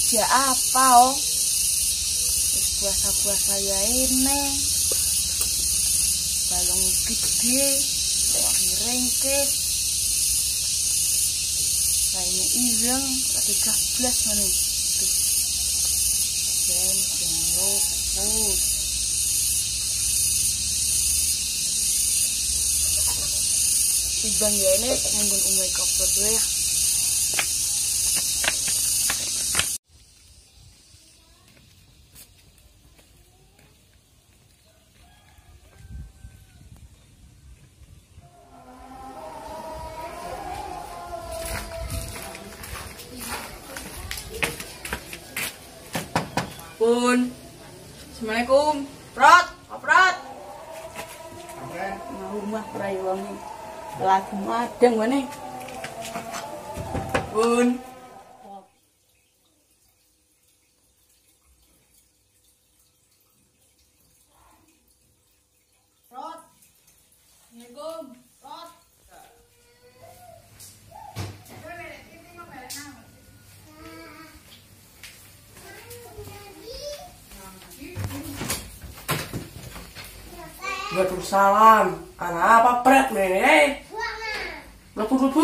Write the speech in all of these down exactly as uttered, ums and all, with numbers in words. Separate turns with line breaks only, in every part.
Ya apa oh? Puasa-puasa ya ini. Balong gede, piring ke. Ini ireng, tiga belas mana? Jen, jen lopus. Ibang ya ini mungkin umai kopot ya. Pun, assalamualaikum, Prot, Prot. Mau mah rayuangi, lagi madang mana? Pun. Prot, assalamualaikum, Prot.
Waalaikumsalam. Anak apa pret nih? Lepu-lepu.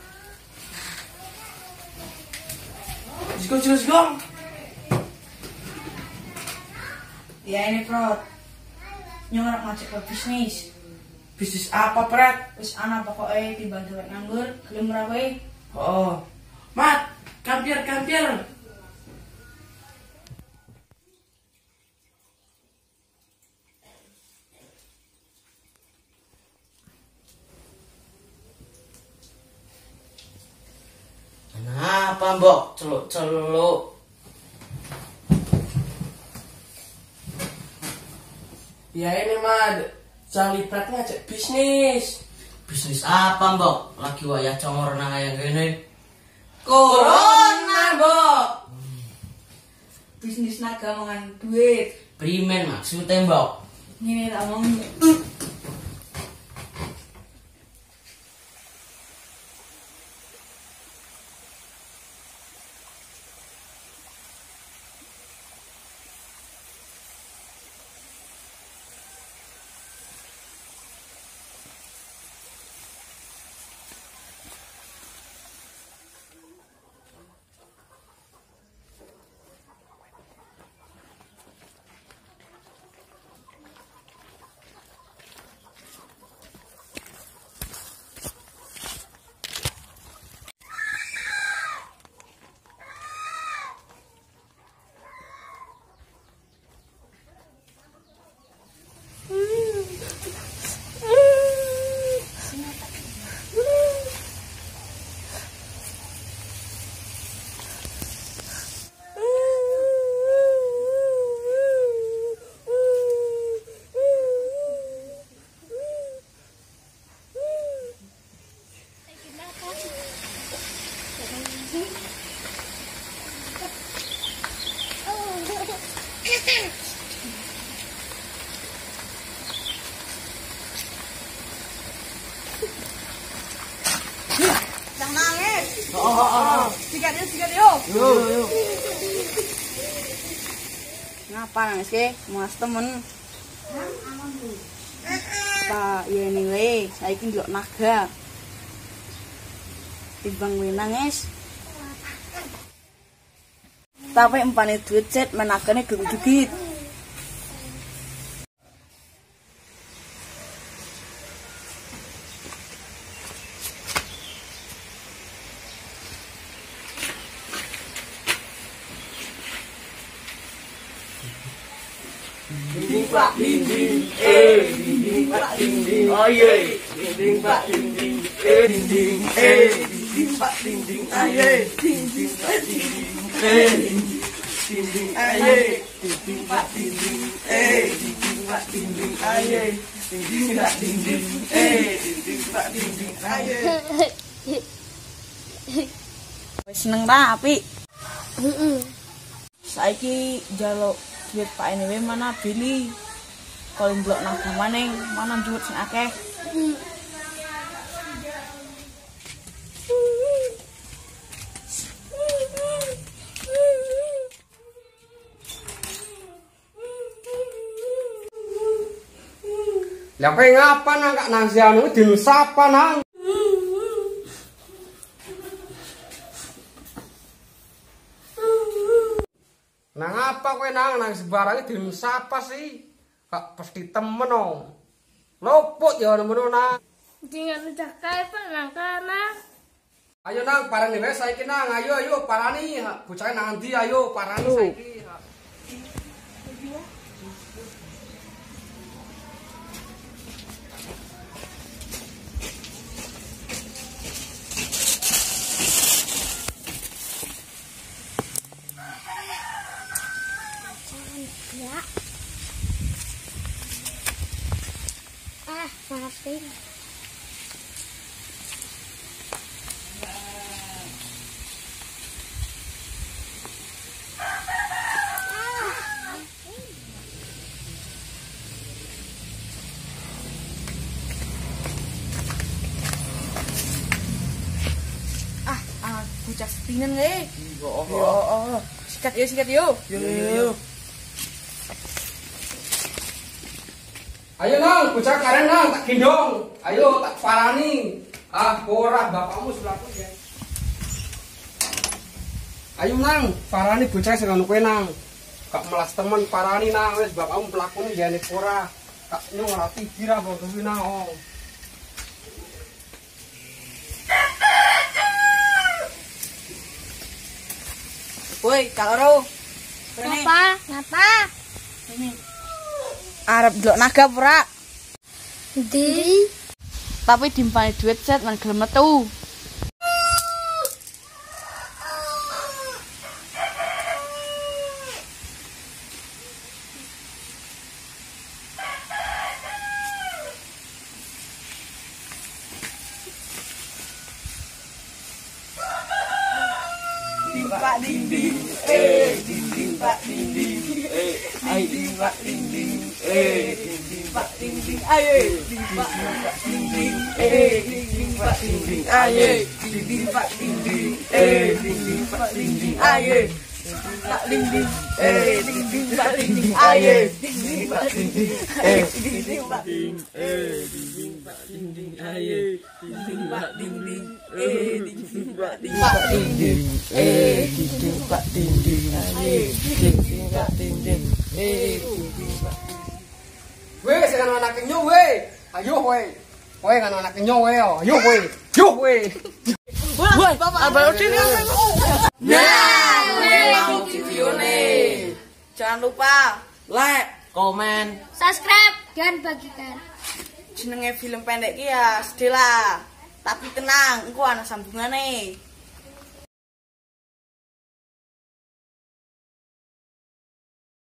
Jigong-jigong.
Ya ini Prot, nyong ngajak ke bisnis.
Bisnis apa pret?
Terus anak pokoknya tiba duit nganggur, gelem rawe.
Oh, mat, kampir-kampir. Kenapa mbok celuk-celuk? Ya ini mah cari pret ngajak bisnis.
Bisnis apa mbok? Lagi wayah congor nang kaya gini.
Corona, Mbok. Bisnis naga mangan duit.
Primen maksudnya mbok?
Ngene tak omong. Jangan nangis.
Oh, oh, oh.
Sikat yuk, sikat yuk.
Yo, yo.
Ngapa nangis ke? Mas temen. Pak, ya anyway, saya ini ndelok naga. Timbang we nangis. Tapi empane duit cet menagane dugit-dugit.
Dinding pak dinding, eh dinding pak dinding, oh ye, dinding pak dinding, eh dinding, eh dinding pak dinding, aye, dinding pak dinding, eh dinding, aye, dinding pak dinding, eh dinding pak dinding, aye, dinding pak dinding, eh dinding pak dinding, aye.
Wis seneng ta apik. Heeh. Saiki njaluk duit Pak N W mana Billy. Kalau ndelok naga maning, mana duit sing akeh.
Lah kowe ngapa nang kak nang sianu dinu sapa nang? Nang apa kowe nang nang sebarange dinu sapa sih? Kak pasti temen oh. Lopot ya ngono nang.
Jangan udah kae nang kana.
Ayo nang parani wis saiki nang ayo ayo parani bocah nang ndi ayo parani saiki.
Ya. Ah, maafin.
Ah, ah, bocah sepinen nggih. Oh, oh. Sikat yo, sikat yo. Yo.
Ayo nang, bocah karen nang, tak gendong. Ayo tak parani. Ah, ora bapakmu sebelahku ya. Ayo nang, parani bocah sing ngono kowe nang. Kak melas temen parani nang wis bapakmu pelakune jane ora. Kak nyong ora tigi ra kok kuwi nang. Oh.
Woi, Kak Loro.
Kenapa? Kenapa?
Ini. Arep delok naga ora?
Di
Tapi dimpani duit set man gelem metu. Pak ding ding, eh ding ding pak ding ding, eh ai ding pak ding ding, eh ding ding pak ding ding, ayo ding pak ding ding, eh ding ding pak ding ding, ayo ding ding pak ding ding, eh ding ding pak ding ding, ayo pak ding ding, eh ding ding pak ding ding, ayo ding ding pak ding ding, eh ding ding pak ding, eh ding ding pak ding ding, ayo ding ding pak ding ding, eh ding ding pak ding pak ding ding, eh ding ding pak ding ding, ayo ding ding pak ding ding, eh ding ding pak ding ding.
Weh sing ana anak nyo weh. Ayo weh. Kowe kan anak nyo weh. Ayo weh. Yo weh.
Woi, abang Udin kan. Nah, mau videone. Jangan lupa like, komen,
subscribe dan bagikan.
jenenge film pendek ki ya sedih lah. Tapi tenang, engko ana sambungane.